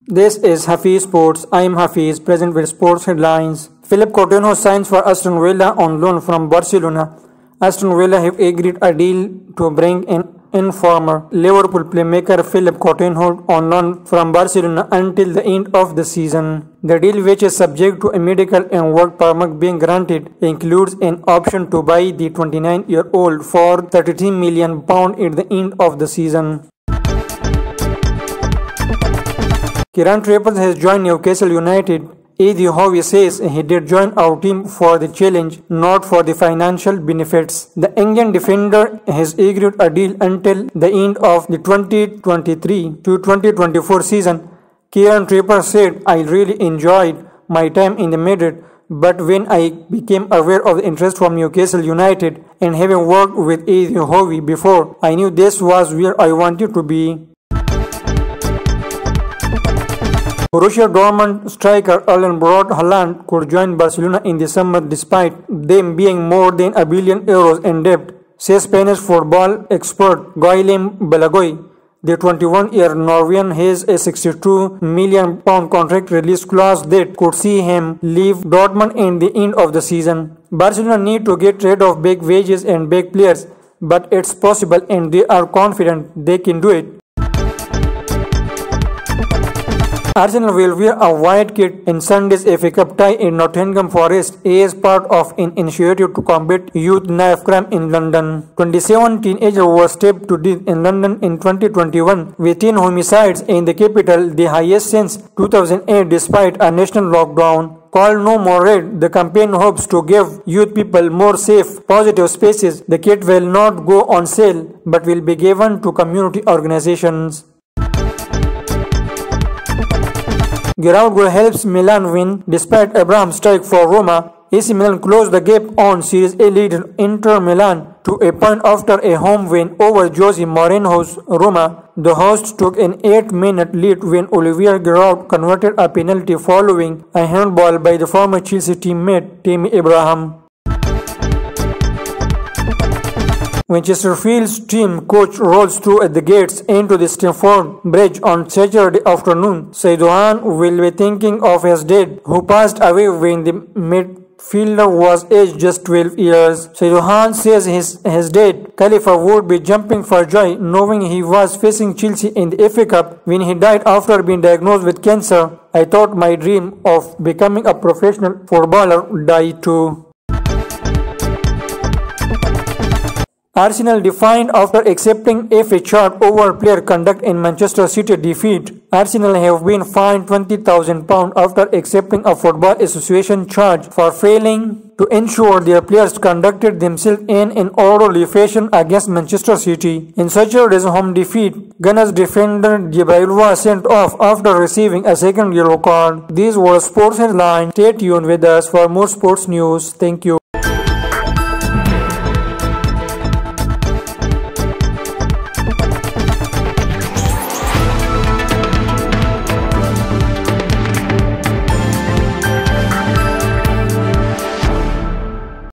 This is Hafiz Sports. I am Hafiz, present with sports headlines. Philippe Coutinho signs for Aston Villa on loan from Barcelona. Aston Villa have agreed a deal to bring in former Liverpool playmaker Philippe Coutinho on loan from Barcelona until the end of the season. The deal, which is subject to a medical and work permit being granted, includes an option to buy the 29-year-old for £33 million at the end of the season. Kieran Trippier has joined Newcastle United. Eddie Howe says he did join our team for the challenge, not for the financial benefits. The England defender has agreed a deal until the end of the 2023 to 2024 season. Kieran Trippier said, "I really enjoyed my time in Madrid, but when I became aware of the interest from Newcastle United and having worked with Eddie Howe before, I knew this was where I wanted to be." Borussia Dortmund striker Erling Braut Haaland could join Barcelona in the summer despite them being more than €1 billion in debt, says Spanish football expert Guillem Balaguer. The 21-year Norwegian has a £62 million contract release clause that could see him leave Dortmund at the end of the season. Barcelona need to get rid of big wages and big players, but it's possible and they are confident they can do it. Arsenal will wear a white kit in Sunday's FA Cup tie in Nottingham Forest as part of an initiative to combat youth knife crime in London. 27 teenagers were stabbed to death in London in 2021, with 10 homicides in the capital, the highest since 2008 despite a national lockdown. Called No More Red, the campaign hopes to give youth people more safe, positive spaces. The kit will not go on sale but will be given to community organizations. Giroud goal helps Milan win despite Abraham's strike for Roma. AC Milan closed the gap on Serie A leader Inter Milan to a point after a home win over Jose Mourinho's Roma. The hosts took an 8-minute lead when Olivier Giroud converted a penalty following a handball by the former Chelsea teammate Tammy Abraham. Manchester Field's team coach rolls through at the gates into the Stamford Bridge on Saturday afternoon. Seydou will be thinking of his dad, who passed away when the midfielder was aged just 12 years. Seydou says his dad, Khalifa, would be jumping for joy knowing he was facing Chelsea in the FA Cup when he died after being diagnosed with cancer. "I thought my dream of becoming a professional footballer died too." Arsenal defined after accepting FA charge over player conduct in Manchester City defeat. Arsenal have been fined £20,000 after accepting a Football Association charge for failing to ensure their players conducted themselves in an orderly fashion against Manchester City. In Saturday's home defeat, Gunners defender Gabriel was sent off after receiving a second yellow card. These were sports headlines. Stay tuned with us for more sports news. Thank you.